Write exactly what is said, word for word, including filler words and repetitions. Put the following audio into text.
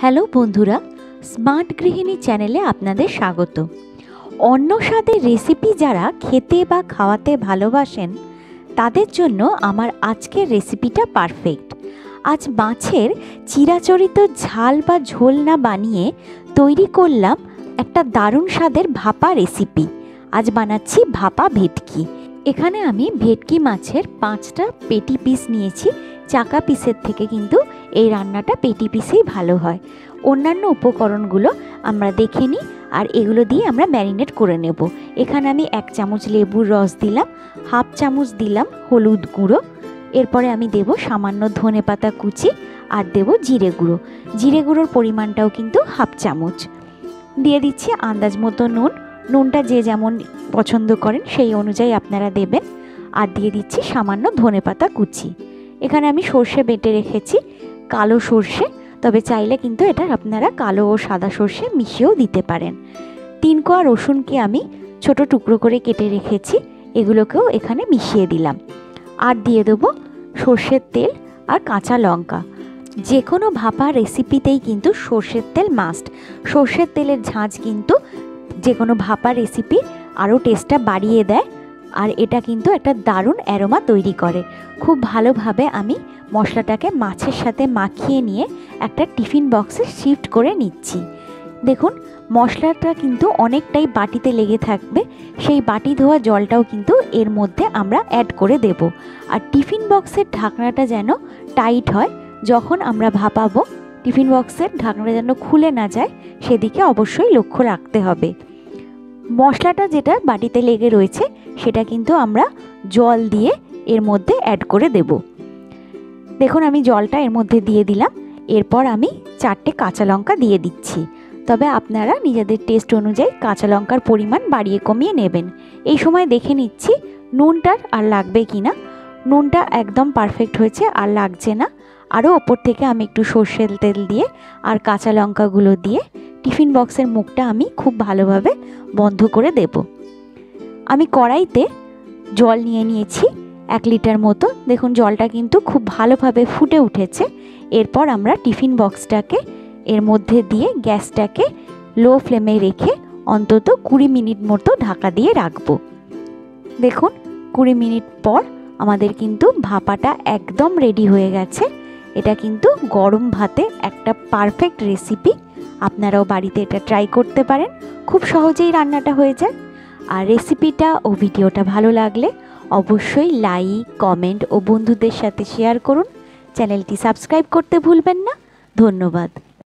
Hello বন্ধুরা, smart গৃহিণী চ্যানেলে আপনাদের স্বাগত। অন্য স্বাদের রেসিপি যারা খেতে বা খাওয়াতে ভালোবাসেন তাদের জন্য আমার আজকের রেসিপিটা পারফেক্ট। আজ মাছের চিরাচরিত ঝাল বা ঝোল না বানিয়ে তৈরি করলাম একটা দারুণ স্বাদের ভাপা রেসিপি। আজ বানাচ্ছি ভাপা ভেটকি। এখানে আমি ভেটকি মাছের পাঁচটা পেটি পিস নিয়েছি। চাকা পিসের থেকে কিন্তু এই রান্নাটা পেটি পিসেই ভালো হয়। অন্যান্য উপকরণগুলো আমরা দেখে নিই আর এগুলো দিয়ে আমরা ম্যারিনেট করে নেব। এখানে আমি এক চামচ লেবুর রস দিলাম, হাফ চামচ দিলাম হলুদ গুঁড়ো, এরপরে আমি দেব সামান্য ধনে পাতা কুচি আর দেব জিরে গুঁড়ো। জিরে গুঁড়োর পরিমাণটাও কিন্তু হাফ চামচ দিয়ে দিচ্ছি। আন্দাজ মতো নুন, নুনটা যে যেমন পছন্দ করেন সেই অনুযায়ী আপনারা দেবেন। আর দিয়ে দিচ্ছি সামান্য ধনে পাতা কুচি। এখানে আমি সর্ষে বেটে রেখেছি, কালো সর্ষে, তবে চাইলে কিন্তু এটা আপনারা কালো ও সাদা সর্ষে মিশিয়েও দিতে পারেন। তিন কোয়া রসুনকে আমি ছোট টুকরো করে কেটে রেখেছি, এগুলোকেও এখানে মিশিয়ে দিলাম। আর দিয়ে দেবো সর্ষের তেল আর কাঁচা লঙ্কা। যে কোনো ভাপা রেসিপিতেই কিন্তু সর্ষের তেল মাস্ট। সর্ষের তেলের ঝাঁঝ কিন্তু যে কোনো ভাপা রেসিপি আরও টেস্টটা বাড়িয়ে দেয় আর এটা কিন্তু একটা দারুণ অ্যারোমা তৈরি করে। খুব ভালোভাবে আমি মশলাটাকে মাছের সাথে মাখিয়ে নিয়ে একটা টিফিন বক্সে শিফট করে নিচ্ছি। দেখুন মশলাটা কিন্তু অনেকটাই বাটিতে লেগে থাকবে, সেই বাটি ধোয়া জলটাও কিন্তু এর মধ্যে আমরা অ্যাড করে দেব। আর টিফিন বক্সের ঢাকনাটা যেন টাইট হয়, যখন আমরা ভাপাবো টিফিন বক্সের ঢাকনাটা যেন খুলে না যায় সেদিকে অবশ্যই লক্ষ্য রাখতে হবে। মশলাটা যেটা বাটিতে লেগে রয়েছে সেটা কিন্তু আমরা জল দিয়ে এর মধ্যে অ্যাড করে দেব। দেখুন আমি জলটা এর মধ্যে দিয়ে দিলাম। এরপর আমি চারটে কাঁচা লঙ্কা দিয়ে দিচ্ছি, তবে আপনারা নিজেদের টেস্ট অনুযায়ী কাঁচা লঙ্কার পরিমাণ বাড়িয়ে কমিয়ে নেবেন। এই সময় দেখে নিচ্ছি নুনটার আর লাগবে কি না। নুনটা একদম পারফেক্ট হয়েছে, আর লাগছে না। আরও ওপর থেকে আমি একটু সর্ষের তেল দিয়ে আর কাঁচা লঙ্কাগুলো দিয়ে টিফিন বক্সের মুখটা আমি খুব ভালোভাবে বন্ধ করে দেব। আমি কড়াইতে জল নিয়ে নিয়েছি এক লিটার মতো। দেখুন জলটা কিন্তু খুব ভালোভাবে ফুটে উঠেছে। এরপর আমরা টিফিন বক্সটাকে এর মধ্যে দিয়ে গ্যাসটাকে লো ফ্লেমে রেখে অন্তত কুড়ি মিনিট মতো ঢাকা দিয়ে রাখবো। দেখুন কুড়ি মিনিট পর আমাদের কিন্তু ভাপাটা একদম রেডি হয়ে গেছে। এটা কিন্তু গরম ভাতে একটা পারফেক্ট রেসিপি। আপনারাও বাড়িতে এটা ট্রাই করতে পারেন, খুব সহজেই রান্নাটা হয়ে যায়। আর রেসিপিটা ও ভিডিওটা ভালো লাগলে অবশ্যই লাইক, কমেন্ট ও বন্ধুদের সাথে শেয়ার করুন। চ্যানেলটি সাবস্ক্রাইব করতে ভুলবেন না। ধন্যবাদ।